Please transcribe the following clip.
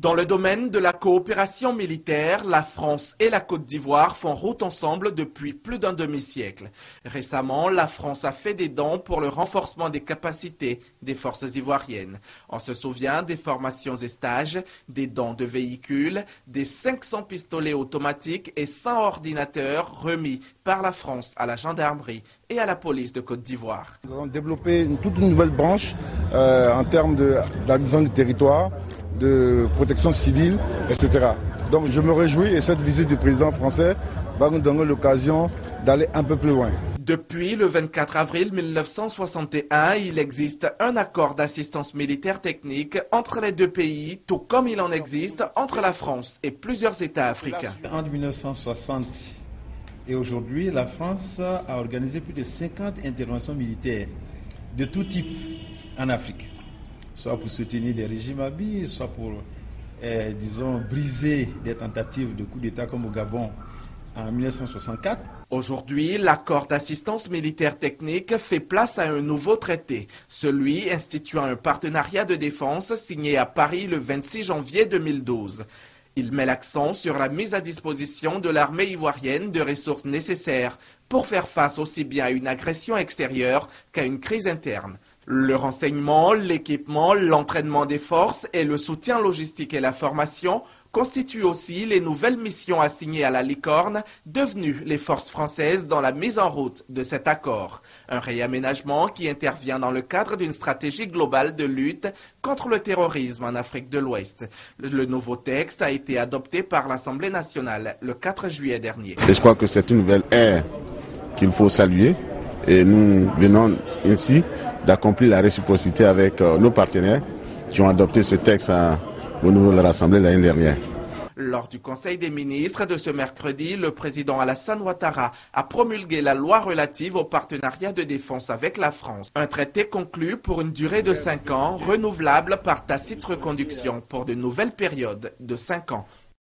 Dans le domaine de la coopération militaire, la France et la Côte d'Ivoire font route ensemble depuis plus d'un demi-siècle. Récemment, la France a fait des dons pour le renforcement des capacités des forces ivoiriennes. On se souvient des formations et stages, des dons de véhicules, des 500 pistolets automatiques et 100 ordinateurs remis par la France à la gendarmerie et à la police de Côte d'Ivoire. Nous avons développé toute une nouvelle branche en termes d'administration du territoire, de protection civile, etc. Donc je me réjouis et cette visite du président français va nous donner l'occasion d'aller un peu plus loin. Depuis le 24 avril 1961, il existe un accord d'assistance militaire technique entre les deux pays, tout comme il en existe entre la France et plusieurs États africains. En 1960 et aujourd'hui, la France a organisé plus de 50 interventions militaires de tout type en Afrique. Soit pour soutenir des régimes habillés, soit pour, disons, briser des tentatives de coup d'État comme au Gabon en 1964. Aujourd'hui, l'accord d'assistance militaire technique fait place à un nouveau traité, celui instituant un partenariat de défense signé à Paris le 26 janvier 2012. Il met l'accent sur la mise à disposition de l'armée ivoirienne de ressources nécessaires pour faire face aussi bien à une agression extérieure qu'à une crise interne. Le renseignement, l'équipement, l'entraînement des forces et le soutien logistique et la formation constituent aussi les nouvelles missions assignées à la Licorne, devenues les forces françaises dans la mise en route de cet accord. Un réaménagement qui intervient dans le cadre d'une stratégie globale de lutte contre le terrorisme en Afrique de l'Ouest. Le nouveau texte a été adopté par l'Assemblée nationale le 4 juillet dernier. Et je crois que c'est une nouvelle ère qu'il faut saluer et nous venons ainsi d'accomplir la réciprocité avec nos partenaires qui ont adopté ce texte au niveau de l'Assemblée l'année dernière. Lors du Conseil des ministres de ce mercredi, le président Alassane Ouattara a promulgué la loi relative au partenariat de défense avec la France. Un traité conclu pour une durée de 5 ans, renouvelable par tacite reconduction pour de nouvelles périodes de 5 ans.